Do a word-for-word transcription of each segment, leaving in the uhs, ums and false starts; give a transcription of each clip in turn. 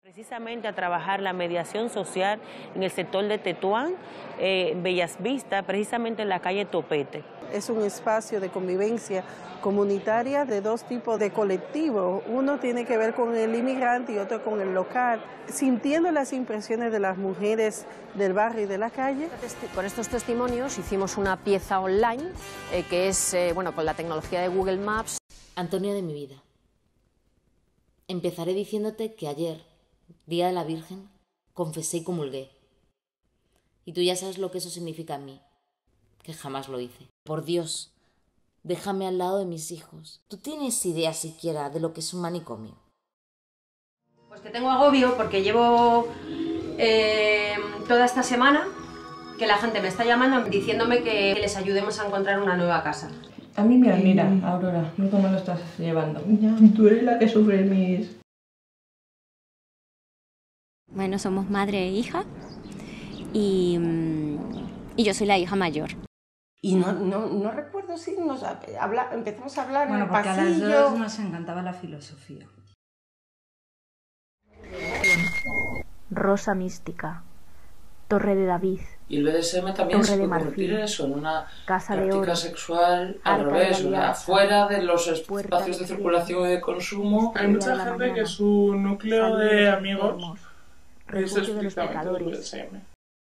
Precisamente a trabajar la mediación social en el sector de Tetuán, eh, Bellas Vistas, precisamente en la calle Topete. Es un espacio de convivencia comunitaria de dos tipos de colectivos. Uno tiene que ver con el inmigrante y otro con el local. Sintiendo las impresiones de las mujeres del barrio y de la calle. Con estos testimonios hicimos una pieza online eh, que es, eh, bueno, con la tecnología de Google Maps. Antonia de mi vida, empezaré diciéndote que ayer, Día de la Virgen, confesé y comulgué. Y tú ya sabes lo que eso significa en mí, que jamás lo hice. Por Dios, déjame al lado de mis hijos. ¿Tú tienes idea siquiera de lo que es un manicomio? Pues que tengo agobio porque llevo eh, toda esta semana que la gente me está llamando diciéndome que les ayudemos a encontrar una nueva casa. A mí me admira, Aurora, no cómo lo estás llevando. Ya, tú eres la que sufre mis... Bueno, somos madre e hija y, y yo soy la hija mayor. Y no, no, no recuerdo si nos habla, empezamos a hablar bueno, en el pasillo. Bueno, porque a las dos nos encantaba la filosofía. Rosa mística, Torre de David. Y el B D S M también Torre se puede de convertir en eso, en una Casa práctica oro, sexual al revés, o sea, fuera de los espacios de, de circulación y de consumo. Hay mucha gente mañana, que su núcleo de amigos es refugio de los estrictamente el B D pecadores. S M.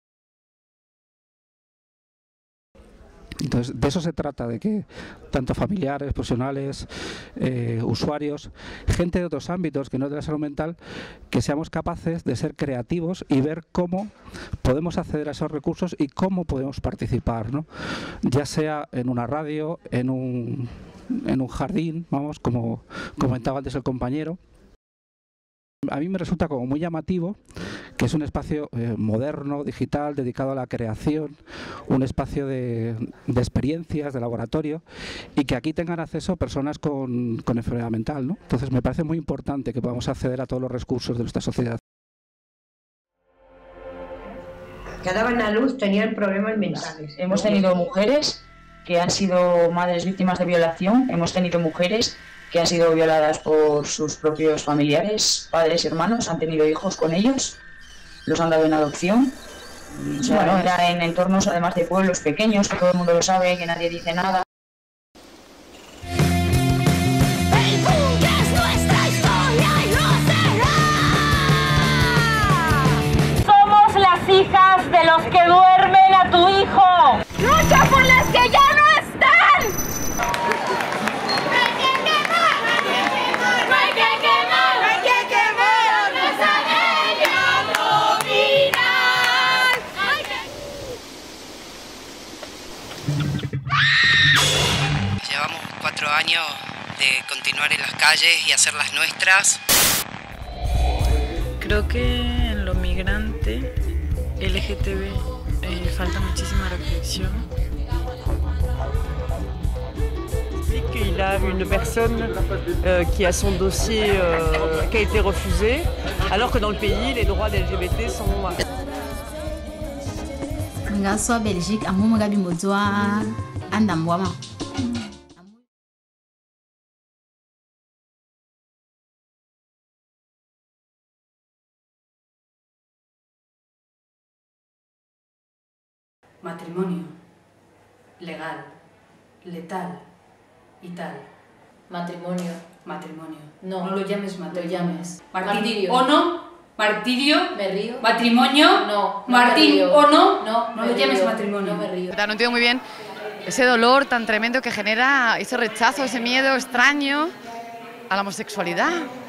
Entonces, de eso se trata, de que tanto familiares, profesionales, eh, usuarios, gente de otros ámbitos que no es de la salud mental, que seamos capaces de ser creativos y ver cómo podemos acceder a esos recursos y cómo podemos participar, ¿no? Ya sea en una radio, en un, en un jardín, vamos, como comentaba antes el compañero. A mí me resulta como muy llamativo que es un espacio eh, moderno, digital, dedicado a la creación, un espacio de, de experiencias, de laboratorio, y que aquí tengan acceso personas con, con enfermedad mental, ¿no? Entonces me parece muy importante que podamos acceder a todos los recursos de nuestra sociedad. Que daban a luz tenían problemas mentales. Hemos tenido mujeres que han sido madres víctimas de violación, hemos tenido mujeres que han sido violadas por sus propios familiares, padres y hermanos, han tenido hijos con ellos, los han dado en adopción. O sea, bueno, era en entornos además de pueblos pequeños, que todo el mundo lo sabe, que nadie dice nada. Somos las hijas de los que duermen a tu hijo. ¡Lucha por las que ya no están! Llevamos cuatro años de continuar en las calles y hacerlas nuestras. Creo que en lo migrante L G T B eh, falta muchísima reflexión. Qu'il a une personne euh, qui a son dossier euh, qui a été refusé, alors que dans le pays, les droits des L G B T sont... Ngaso Belgique amumu gabi mozwa andambwama. Matrimonio, legal, letal y tal. Matrimonio. Matrimonio. No, no lo llames matrimonio. Lo llames. Martirio. ¿O no? Martirio. Me río. Matrimonio. No. Martín. ¿O no? No. No lo llames matrimonio. No me río. No entiendo muy bien ese dolor tan tremendo que genera ese rechazo, ese miedo extraño a la homosexualidad.